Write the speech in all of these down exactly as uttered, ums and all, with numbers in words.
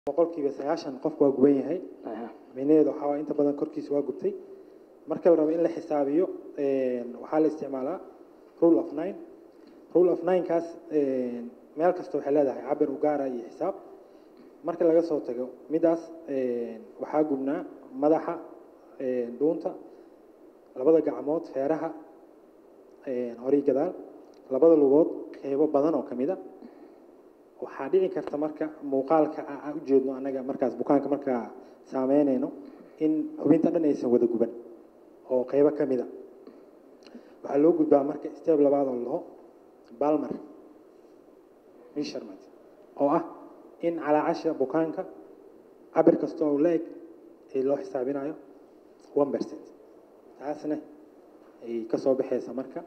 boqolkiiba sagaashan qofku waa guban yahay meeneedu waxa inta badan korkiisa waa gubtay marka la rabo in la xisaabiyo een waxa la isticmaalaa rule of nine rule of nine kaas een meel kasta waxay leedahay cabir u gaar ah iyo xisaab marka laga soo tago midaas een waxa gubnaa madaxa een dhuunta labada gacmood feeraha een hori gadaal labada lugood qeybo badan oo kamida waxaa dhici karta marka muuqaalka aan u jeedno anaga markaas bukaanka marka saameynayno in xubinta dhan aysan wada guban oo qaybo kamida waxaa loo gudbaa marka step labaad oo laho balmer measurement oo ah in calaacasha bukaanka cabir kasta oo leeg ee loo xisaabinayo one percent taasna ay ka soo baxaysa marka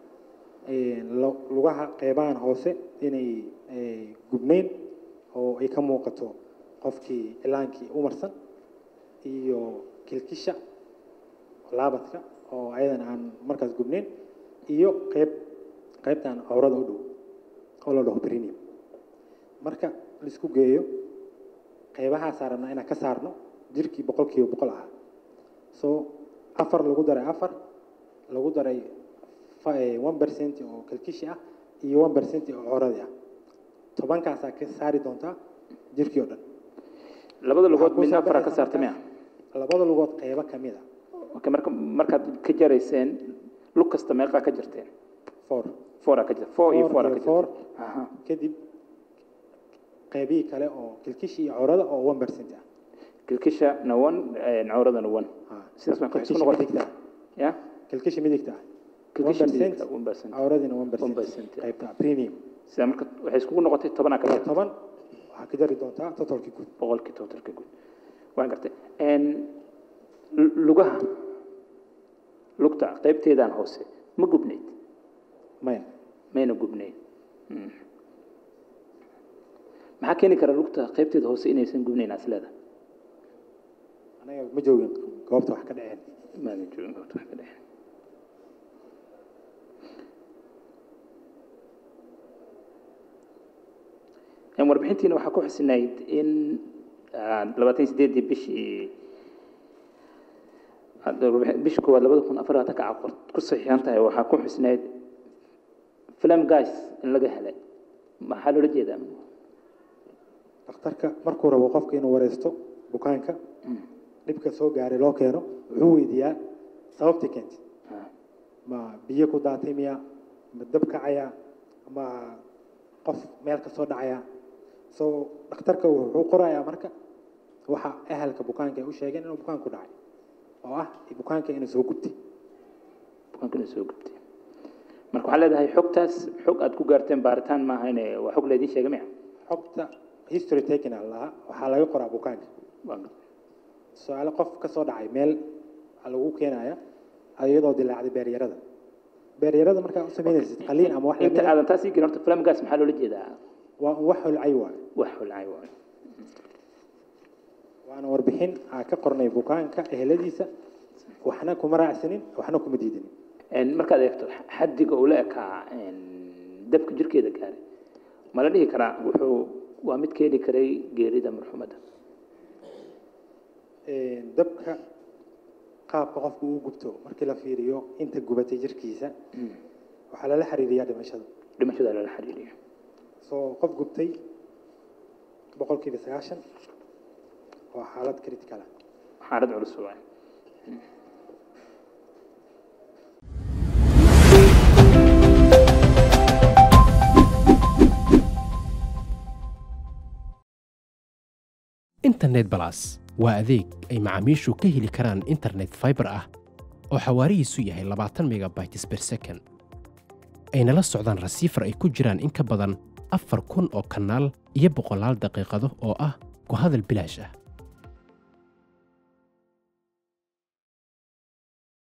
lugaha qeybahan hoose inay gubnayn oo ay ka muuqato qofkii ilaankii u marsan iyo kilkisha laabadka oo ayadan aan markaas gubnayn iyo qeyb qeybtan awrada u dhow oo la dhaho perineum marka la isku geeyo qeybahaas rabnaa inaan ka saarno jirkii boqolkiiba boqol ahaa soo afar lagu daray afar lagu daray one percent oo kalkishi ah iyo one percent oo awrada ah tobankaas ka saari doontaa jirkii oo dhan labada lugood mid afar ka saartay labada lugood qaybo kamid ah okay marka marka ka jarayseen lug kasta meeqa ka jirteen four four ka jirta four iyo four ka jirta aha kadib qaybi kale oo kalkishi iyo awrada oo one percent ah kalkisha na one awrada na one sidaas ma kalkishi midigta ya kalkishi midigta one percent awradina one percent qaybta premium sida marka waxay isku noqotay toban ka jirta toban waxa ka jari doontaa totalki guud boqolki totalki guud waan gartay een lugaha lugta qaybteedan hoose ma gubneyd maya mayna gubneyd maxaa keeni kara lugta qaybteeda hoose inaysan gubneyn aslada anaga ma joogin goobta wax ka dhaceen ma joogin goobta wax ka dhaceen يعني warbixintiina waxa ku xisnayd in labaatan iyo sideed bishii bishii koowaad labada kun afar iyo labaatan ka ku saxiixan tahay waxa ku xisnayd film guys in laga helay maxaa loo jeedaa dhakhtarka markuu rabo qofka inuu wareysto bukaanka dhibka soo gaaray loo keeno wuxuu weydiiyaa sababta keentay ma biyo ku daatay miya ma dab kacaya ma qof meel ka soo dhacaya soo dhakhtarka wuxuu qorayaa marka waxa ahalka bukaanka ay u sheegeen inuu bukaanku dhacay oo ah bukaanka inuu soo gubtay bukaanka inuu soo gubtay marka waxa leedahay xogtaas xog aad ku gaarteen baaritaan ma ahayn waa xog leedin sheegay ma xogta history taken Allah waxa laga qoraa bukaanka su'aalo qof ka soo dhacay meel lagu keenaya ayadoo dilaacday beeryarada beeryarada marka u sameynaysid qaliin ama wax inta aadan taasi gelin horta film gas maxaa loo jeedaa waa waxul aywa waxul aywa waana warbixin aan ka qornay bukaanka eheladiisa waxna kuma raacsanin waxna kuma diidin een markaad eegto xaddiga uu leeyahay een dabka jirkeeda gaaray ma la dhihi karaa wuxuu waa mid keeni karay geerida marxuumada een dabka qaabka qofku uu gubto markii la fiiriyo inta gubatay jirkiisa waxa la xiriiriyaa dhimashada dhimashada la xiriiriyo soo qof gubtay boqolkiiba sagaashan waa xaalad critical ah xaalad culus ah internet plus waa adeeg ay macaamiishu ka heli karaan internet fiber ah oo xawaarihiisu yahay labaatan megabytes per second ayna la socdaan rasiifar ay ku jiraan in ka badan afar kun oo kanaal iyo boqolaal daqiiqado oo ah ku hadal bilaash ah